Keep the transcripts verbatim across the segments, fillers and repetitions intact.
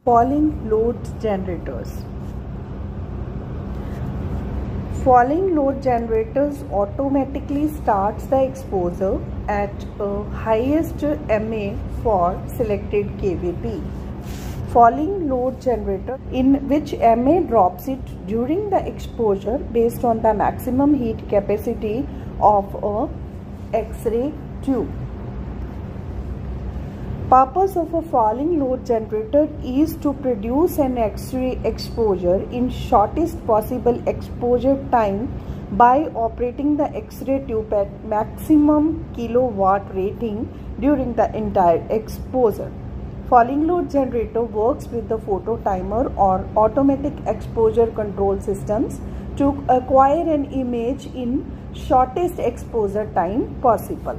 Falling load generators. Falling load generators automatically starts the exposure at a highest M A for selected K V P. Falling load generator in which M A drops it during the exposure based on the maximum heat capacity of a X-ray tube. Purpose of a falling load generator is to produce an X-ray exposure in shortest possible exposure time by operating the X-ray tube at maximum kilowatt rating during the entire exposure. Falling load generator works with the photo timer or automatic exposure control systems to acquire an image in shortest exposure time possible.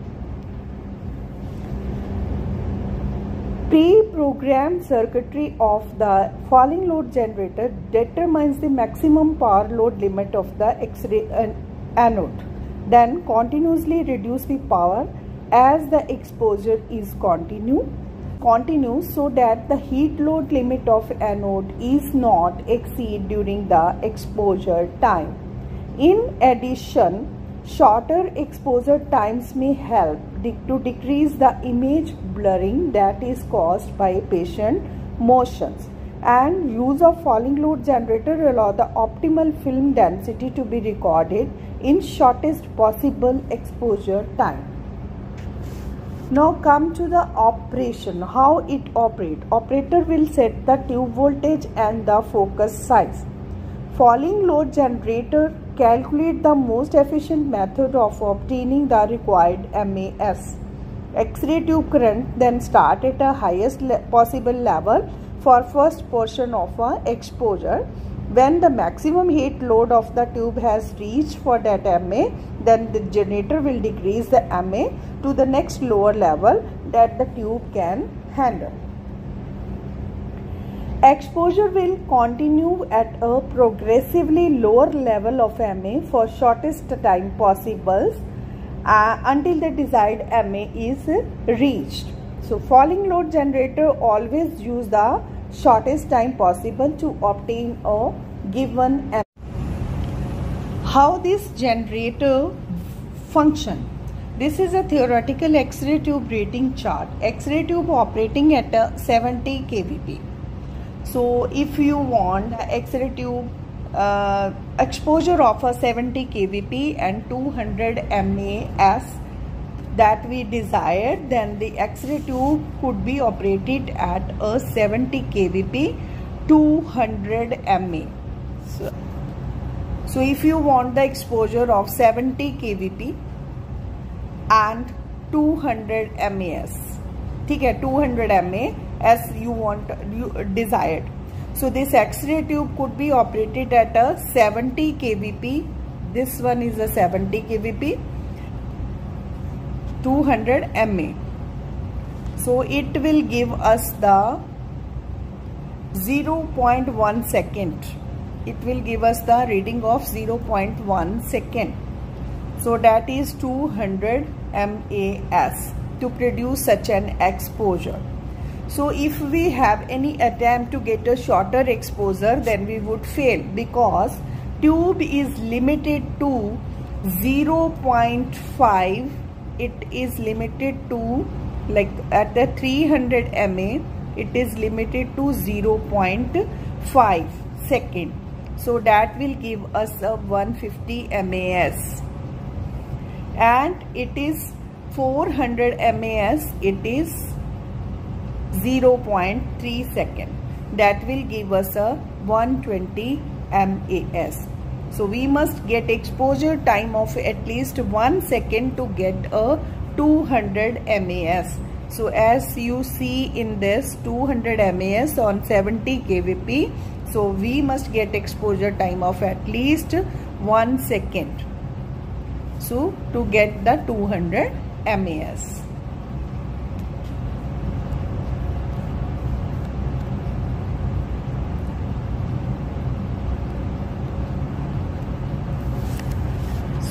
Pre-programmed circuitry of the falling load generator determines the maximum power load limit of the X-ray anode. Then continuously reduce the power as the exposure is continue, continues so that the heat load limit of anode is not exceed during the exposure time. In addition, shorter exposure times may help to decrease the image blurring that is caused by patient motions, and use of falling load generator allow the optimal film density to be recorded in shortest possible exposure time. Now come to the operation, how it operates. Operator will set the tube voltage and the focus size. Falling load generator calculate the most efficient method of obtaining the required M A S. X-ray tube current then start at a highest le possible level for first portion of a exposure. When the maximum heat load of the tube has reached for that M A, then the generator will decrease the M A to the next lower level that the tube can handle. Exposure will continue at a progressively lower level of M A for shortest time possible uh, until the desired M A is reached. So falling load generator always use the shortest time possible to obtain a given M A. How this generator function? This is a theoretical X-ray tube rating chart. X-ray tube operating at a seventy K V P. So if you want the X-ray tube uh, exposure of a seventy K V P and two hundred M A S that we desired, then the X-ray tube could be operated at a seventy K V P, two hundred M A. So, so if you want the exposure of seventy K V P and two hundred M A S, okay, two hundred M A as you want, you desired. So this X-ray tube could be operated at a seventy K V P. This one is a seventy K V P, two hundred M A. So it will give us the zero point one second. It will give us the reading of zero point one second. So that is two hundred M A S to produce such an exposure. So if we have any attempt to get a shorter exposure, then we would fail because tube is limited to zero point five. It is limited to, like at the three hundred M A, it is limited to zero point five second. So that will give us a one hundred fifty M A S, and it is four hundred M A S, it is zero point three second. That will give us a one hundred twenty M A S. So we must get exposure time of at least one second to get a two hundred M A S. So as you see in this two hundred M A S on seventy K V P, so we must get exposure time of at least one second. So to get the two hundred M A S.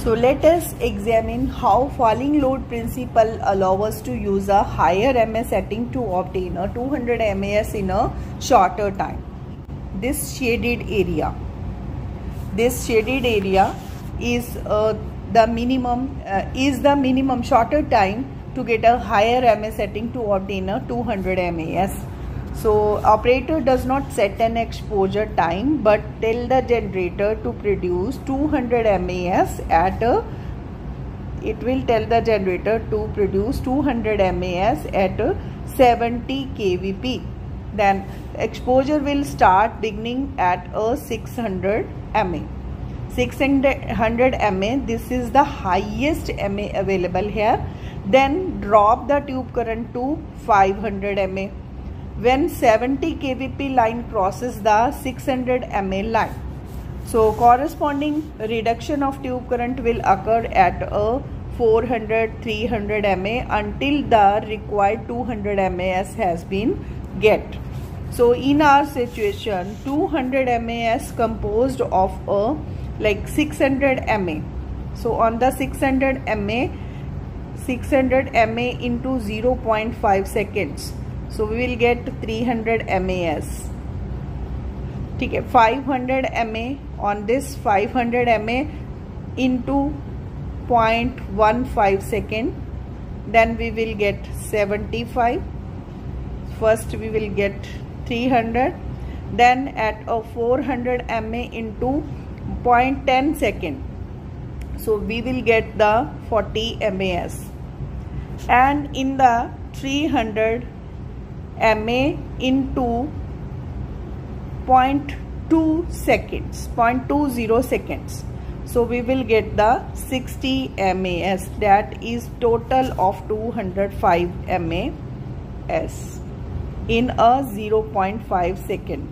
So let us examine how falling load principle allows us to use a higher M A setting to obtain a two hundred M A S in a shorter time. This shaded area, this shaded area is uh, the minimum uh, is the minimum shorter time to get a higher M A setting to obtain a two hundred M A S. So operator does not set an exposure time but tell the generator to produce two hundred M A S at a it will tell the generator to produce two hundred M A S at a seventy K V P. Then exposure will start beginning at a six hundred M A. six hundred M A, this is the highest M A available here. Then drop the tube current to five hundred M A. When seventy K V P line crosses the six hundred M A line, so corresponding reduction of tube current will occur at a four hundred, three hundred M A until the required two hundred M A S has been get. So in our situation, two hundred M A S composed of a like six hundred M A. So on the six hundred M A, six hundred M A into zero point five seconds. So we will get three hundred M A S. Okay, five hundred M A on this five hundred M A into zero point one five second. Then we will get seventy-five. First we will get three hundred. Then at a four hundred M A into zero point one zero second. So we will get the forty M A S. And in the three hundred M A into zero point two seconds, zero point two zero seconds. So we will get the sixty M A S. That is total of two hundred five M A S in a zero point five second.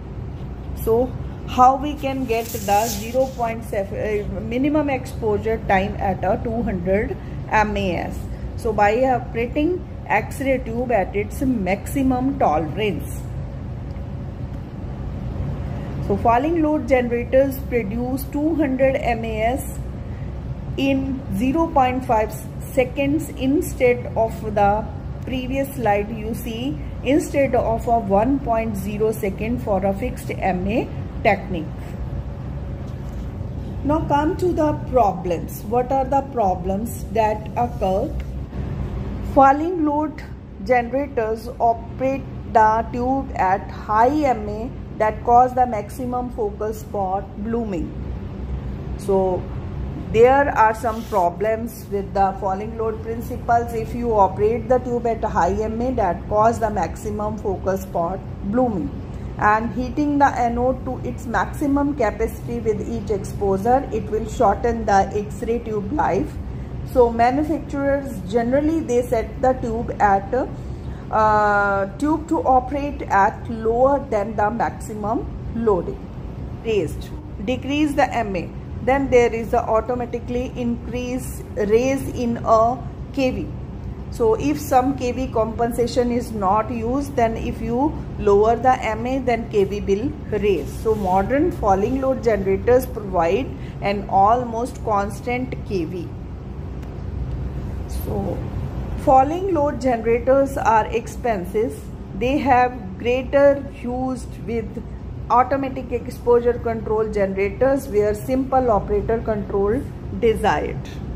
So how we can get the zero point seven uh, minimum exposure time at a two hundred M A S? So by operating X-ray tube at its maximum tolerance. So falling load generators produce two hundred M A S in zero point five seconds instead of the previous slide you see, instead of a one point zero second for a fixed M A technique. Now come to the problems. What are the problems that occur? Falling load generators operate the tube at high M A that cause the maximum focus spot blooming. So there are some problems with the falling load principles. If you operate the tube at high M A that cause the maximum focus spot blooming, and heating the anode to its maximum capacity with each exposure, it will shorten the X-ray tube life. So manufacturers generally they set the tube at uh, tube to operate at lower than the maximum loading. Raised, decrease the M A. Then there is a automatically increase raise in a K V. So if some K V compensation is not used, then if you lower the M A, then K V will raise. So modern falling load generators provide an almost constant K V. So falling load generators are expensive. They have greater used with automatic exposure control generators where simple operator control desired.